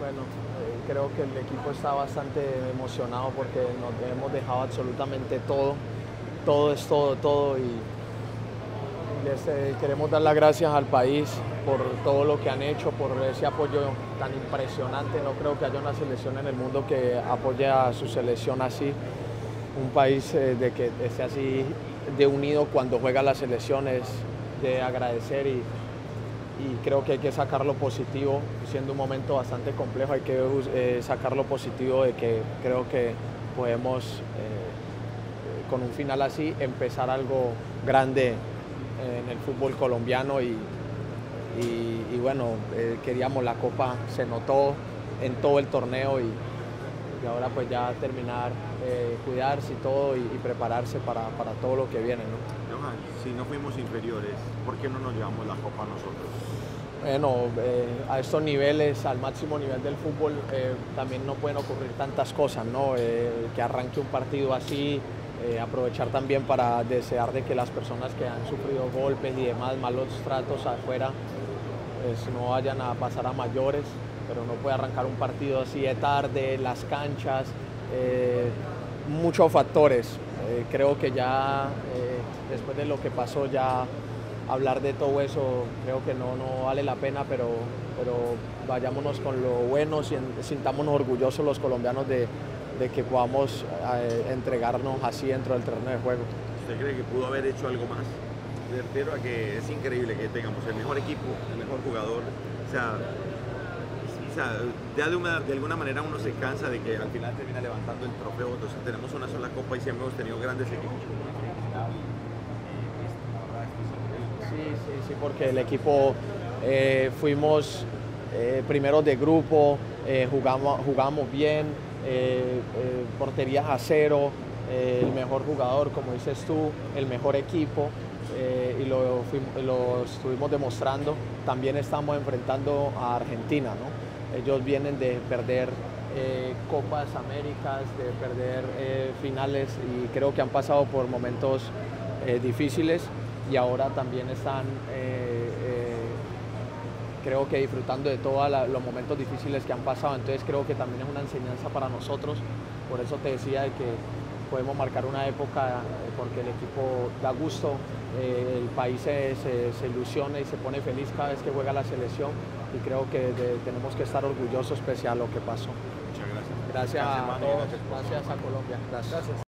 Bueno, creo que el equipo está bastante emocionado porque nos hemos dejado absolutamente todo, todo es todo, todo y les queremos dar las gracias al país por todo lo que han hecho, por ese apoyo tan impresionante. No creo que haya una selección en el mundo que apoye a su selección así, un país de que esté así de unido cuando juega la selección es de agradecer y creo que hay que sacar lo positivo, siendo un momento bastante complejo, hay que sacar lo positivo de que creo que podemos, con un final así, empezar algo grande en el fútbol colombiano y bueno, queríamos la copa, se notó en todo el torneo y ahora pues ya terminar, cuidarse y todo y prepararse para todo lo que viene, ¿no? Johan, si no fuimos inferiores, ¿por qué no nos llevamos la copa nosotros? Bueno, a estos niveles, al máximo nivel del fútbol, también no pueden ocurrir tantas cosas, ¿no? Que arranque un partido así, aprovechar también para desear de que las personas que han sufrido golpes y demás malos tratos afuera, pues no vayan a pasar a mayores, pero no puede arrancar un partido así de tarde, las canchas, muchos factores. Creo que ya después de lo que pasó ya hablar de todo eso creo que no vale la pena, pero vayámonos con lo bueno, sintámonos orgullosos los colombianos de que podamos entregarnos así dentro del terreno de juego. ¿Usted cree que pudo haber hecho algo más? Me refiero a que es increíble que tengamos el mejor equipo, el mejor jugador, o sea, ya de alguna manera uno se cansa de que al final termina levantando el trofeo. Entonces tenemos una sola copa y siempre hemos tenido grandes equipos como la Felicidad. Sí, porque el equipo fuimos primeros de grupo, jugamos bien, porterías a cero, el mejor jugador, como dices tú, el mejor equipo y lo estuvimos demostrando. También estamos enfrentando a Argentina, ¿no? Ellos vienen de perder Copas Américas, de perder finales y creo que han pasado por momentos difíciles y ahora también están creo que disfrutando de todos los momentos difíciles que han pasado, entonces creo que también es una enseñanza para nosotros, por eso te decía de que podemos marcar una época porque el equipo da gusto, el país se ilusiona y se pone feliz cada vez que juega la selección y creo que tenemos que estar orgullosos pese a lo que pasó. Muchas gracias. Gracias a todos, gracias a Colombia. Gracias.